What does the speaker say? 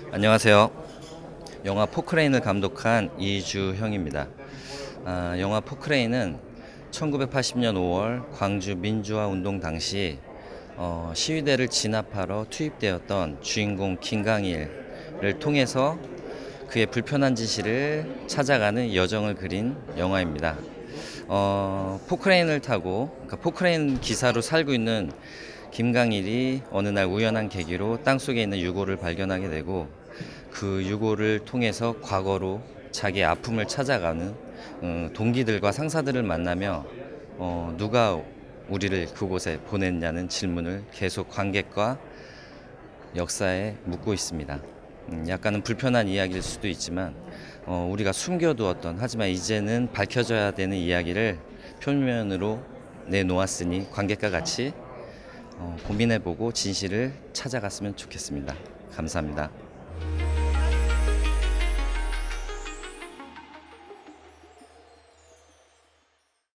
안녕하세요. 영화 포크레인을 감독한 이주형입니다. 영화 포크레인은 1980년 5월 광주 민주화 운동 당시 시위대를 진압하러 투입되었던 주인공 김강일을 통해서 그의 불편한 지시를 찾아가는 여정을 그린 영화입니다. 포크레인을 타고, 그러니까 포크레인 기사로 살고 있는 김강일이 어느 날 우연한 계기로 땅속에 있는 유골을 발견하게 되고, 그 유골을 통해서 과거로 자기의 아픔을 찾아가는 동기들과 상사들을 만나며 누가 우리를 그곳에 보냈냐는 질문을 계속 관객과 역사에 묻고 있습니다. 약간은 불편한 이야기일 수도 있지만 우리가 숨겨두었던, 하지만 이제는 밝혀져야 되는 이야기를 표면으로 내놓았으니 관객과 같이 고민해보고 진실을 찾아갔으면 좋겠습니다. 감사합니다.